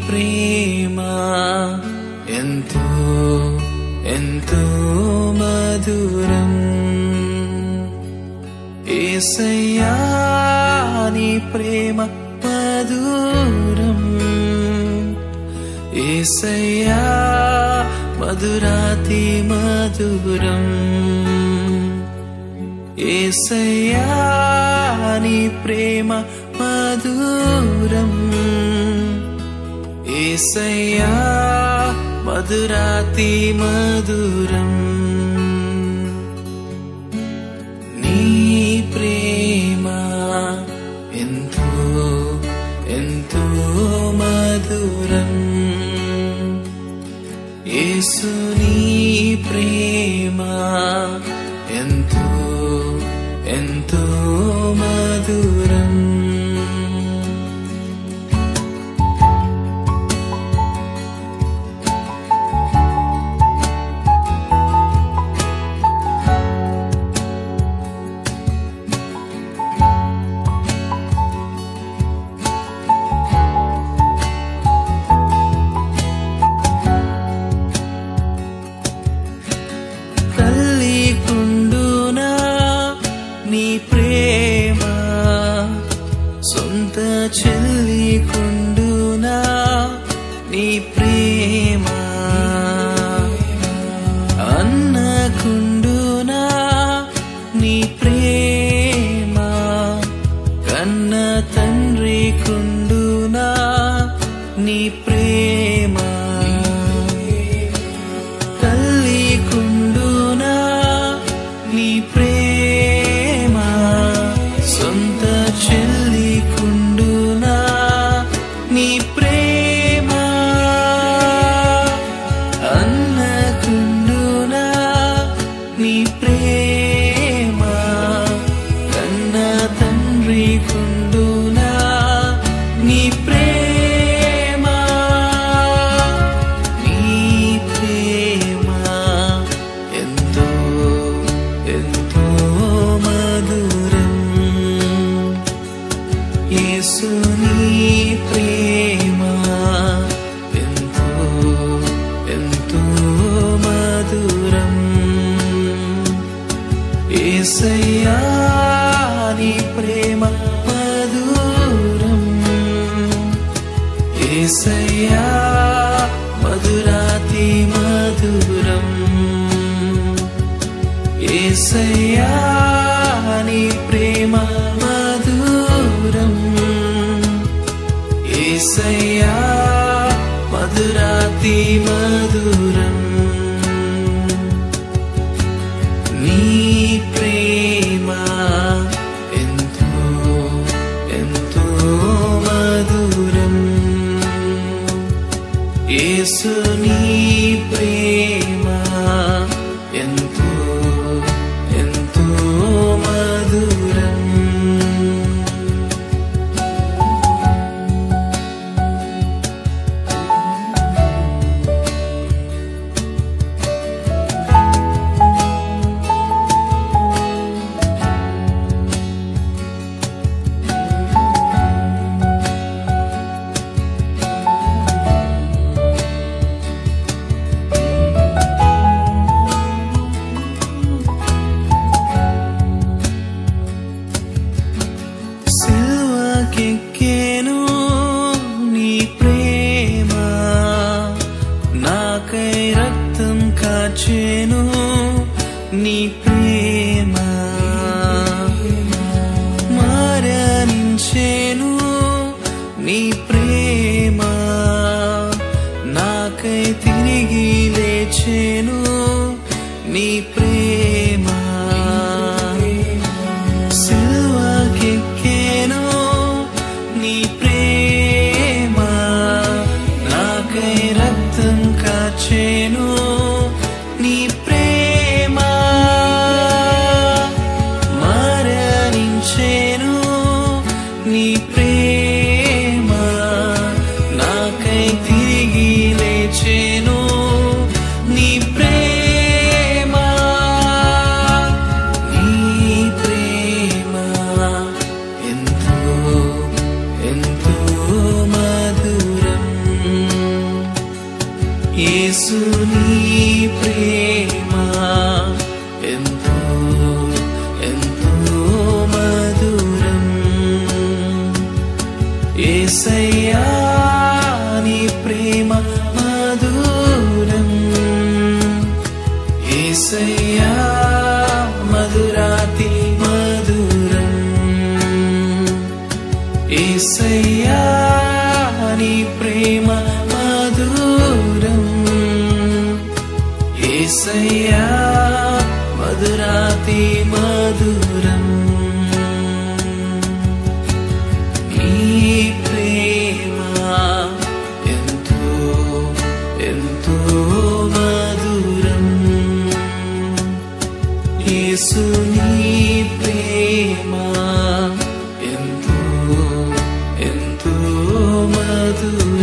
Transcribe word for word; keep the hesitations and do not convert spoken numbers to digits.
ప్రేమ ఎంతో ఎంతో మధురం యేసయ్యా నీ ప్రేమ మధురం యేసయ్యా మధురాతి మధురం యేసయ్యా నీ ప్రేమ మధురం యేసయ్యా మధురాతి మధురం నీ ప్రేమ ఎంతో ఎంతో మధురం యేసు నీ ప్రేమ ఎంతో ఎంతో మధురం చెల్లి కుండునా నీ ప్రేమ అన్న కుండునా నీ ప్రేమ కన్న తండ్రి కుండునా నీ ప్రేమ తల్లి కుండునా నీ ప్రేమ సొంత చెల్లి కుండునా నీ ప్రేమ అన్న కుండునా నీ ప్రేమ కన్న తండ్రి కుండునా నీ ప్రేమ నీ ప్రేమ ఎంతో ఎంతో మధురం యేసు నీ ప్రేమ ఎంతో ఎంతో మధురం యేసయ్యా నీ ప్రేమ మధురం యేసయ్యా మధురాతి మధురం యేసయ్యా నీ ప్రేమ మధురం యేసయ్యా మధురాతి మధురం నీ ప్రేమ ఎంతో ఎంతో మధురం యేసు నీ ప్రేమ ఎంతో ఎంతో మధురం సిల్వకెక్కెను నీ ప్రేమ నాకై రక్తం కాచెను నీ ప్రేమ మరణించెను నీ ప్రేమ నాకై తిరిగి లేచెను నీ ప్రేమ సిల్వకెక్కెను నీ ప్రేమ నాకై రక్తం కాచెను నీ ప్రేమ యేసు నీ ప్రేమ ఎంతో ఎంతో మధురం యేసయ్యా నీ ప్రేమ మధురం యేసయ్యా మధురాతి మధురం యేసయ్యా నీ ప్రేమ మధురం యేసయ్యా మధురాతి మధురం నీ ప్రేమ ఎంతో ఎంతో మధురం యేసు నీ ప్రేమ ఎంతో ఎంతో మధురం